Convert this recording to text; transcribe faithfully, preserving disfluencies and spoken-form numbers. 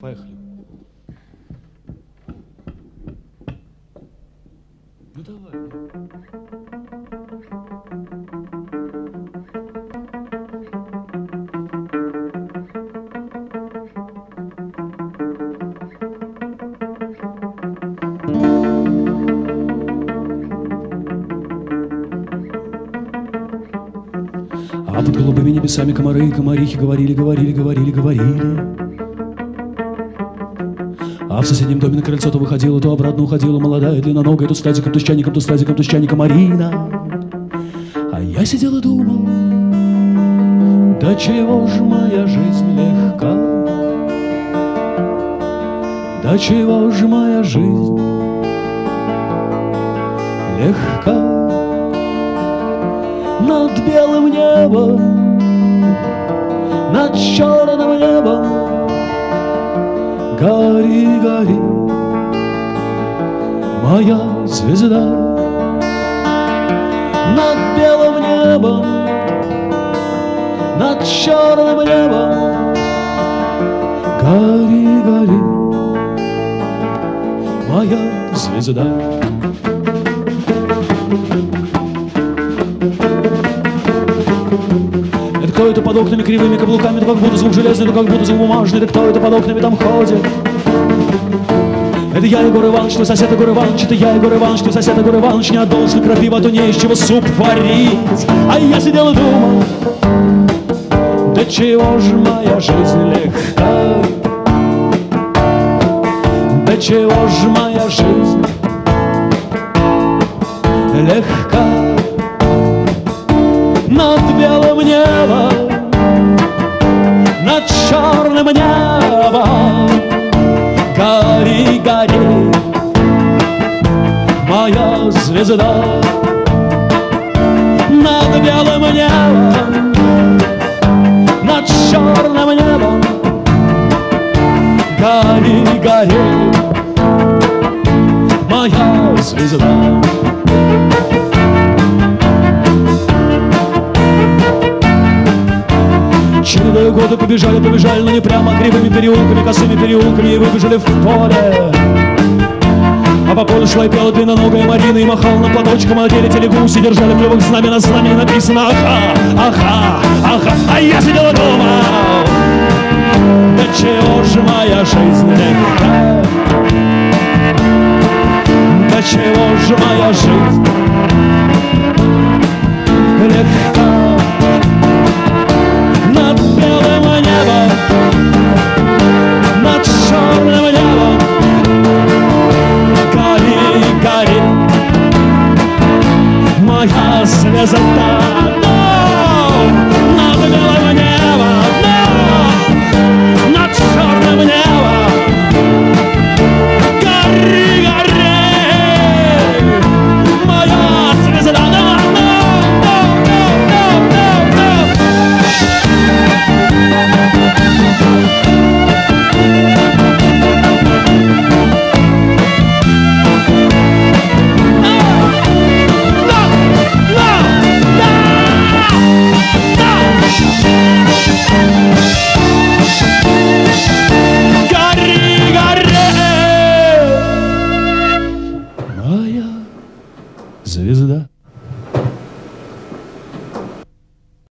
Поехали. Ну давай. А под голубыми небесами комары и комарихи говорили, говорили, говорили, говорили. А в соседнем доме на крыльцо то выходила, то обратно уходила молодая, длинноногая, то с тазиком, то с чайником, то с тазиком, то с чайником Марина. А я сидел и думал, да чего ж моя жизнь легка, да чего ж моя жизнь легка. Над белым небом, над черным небом гори, гори, моя звезда. Над белым небом, над черным небом гори, гори, моя звезда. Кто это под окнами кривыми каблуками, то как будто звук железный, то как будто звук бумажный, да кто это под окнами там ходит? Это я, Егор Иванович, твой сосед Егор Иванович, это я, Егор Иванович, твой сосед Егор Иванович, не отдал, что крапива, то не из чего суп варить. А я сидел и думал, да чего же моя жизнь легка, да чего же моя жизнь легка. Над белым небом, над черным небом гори, гори, моя звезда. Над белым небом, над черным небом гори, гори, моя звезда. Чередою годы побежали, побежали, но не прямо, кривыми переулками, косыми переулками, и выбежали в поле. А по полю шла и пела длинноногая Марина, и махала на платочком, а на теле телегуси держали в клювах знамя, на знамени написано «Аха, аха, аха». А я сидел и думал, да чего же моя жизнь легка, да чего же моя жизнь